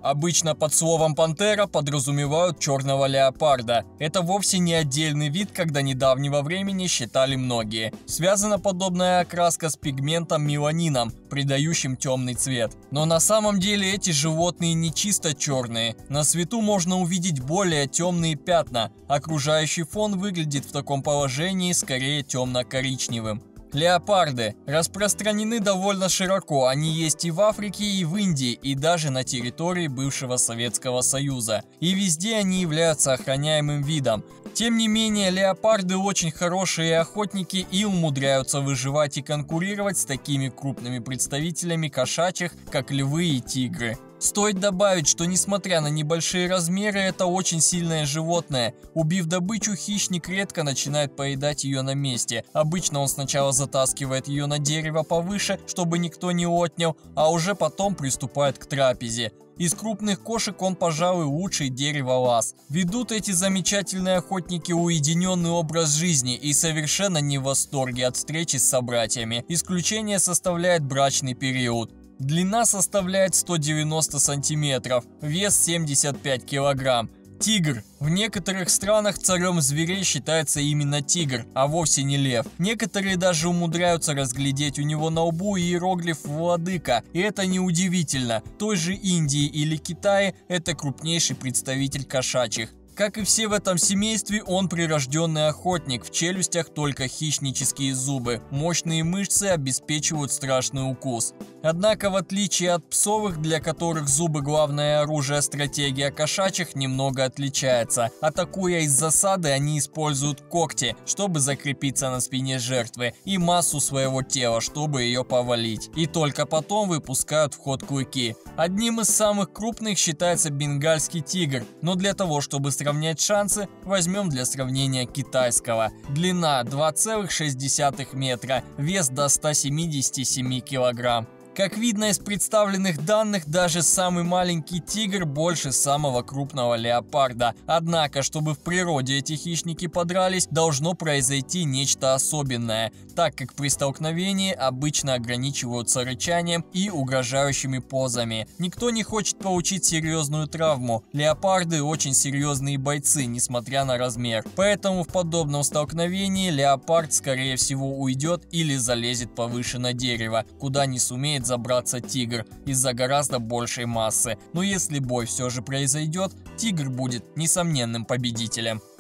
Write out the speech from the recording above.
Обычно под словом «пантера» подразумевают черного леопарда. Это вовсе не отдельный вид, как до недавнего времени считали многие. Связана подобная окраска с пигментом меланином, придающим темный цвет. Но на самом деле эти животные не чисто черные. На свету можно увидеть более темные пятна. Окружающий фон выглядит в таком положении скорее темно-коричневым. Леопарды распространены довольно широко, они есть и в Африке, и в Индии, и даже на территории бывшего Советского Союза. И везде они являются охраняемым видом. Тем не менее, леопарды очень хорошие охотники и умудряются выживать и конкурировать с такими крупными представителями кошачьих, как львы и тигры. Стоит добавить, что несмотря на небольшие размеры, это очень сильное животное. Убив добычу, хищник редко начинает поедать ее на месте. Обычно он сначала затаскивает ее на дерево повыше, чтобы никто не отнял, а уже потом приступает к трапезе. Из крупных кошек он, пожалуй, лучший дереволаз. Ведут эти замечательные охотники уединенный образ жизни и совершенно не в восторге от встречи с собратьями. Исключение составляет брачный период. Длина составляет 190 сантиметров, вес 75 килограмм. Тигр. В некоторых странах царем зверей считается именно тигр, а вовсе не лев. Некоторые даже умудряются разглядеть у него на лбу иероглиф «Владыка», и это неудивительно. В той же Индии или Китае это крупнейший представитель кошачьих. Как и все в этом семействе, он прирожденный охотник, в челюстях только хищнические зубы, мощные мышцы обеспечивают страшный укус. Однако, в отличие от псовых, для которых зубы главное оружие, стратегия кошачьих немного отличается. Атакуя из засады, они используют когти, чтобы закрепиться на спине жертвы, и массу своего тела, чтобы ее повалить. И только потом выпускают в ход клыки. Одним из самых крупных считается бенгальский тигр, но для того, чтобы сравнять шансы, возьмем для сравнения китайского. Длина 2,6 метра, вес до 177 килограмм. Как видно из представленных данных, даже самый маленький тигр больше самого крупного леопарда. Однако, чтобы в природе эти хищники подрались, должно произойти нечто особенное, так как при столкновении обычно ограничиваются рычанием и угрожающими позами. Никто не хочет получить серьезную травму. Леопарды очень серьезные бойцы, несмотря на размер. Поэтому в подобном столкновении леопард, скорее всего, уйдет или залезет повыше на дерево, куда не сумеет забраться тигр из-за гораздо большей массы. Но если бой все же произойдет, тигр будет несомненным победителем.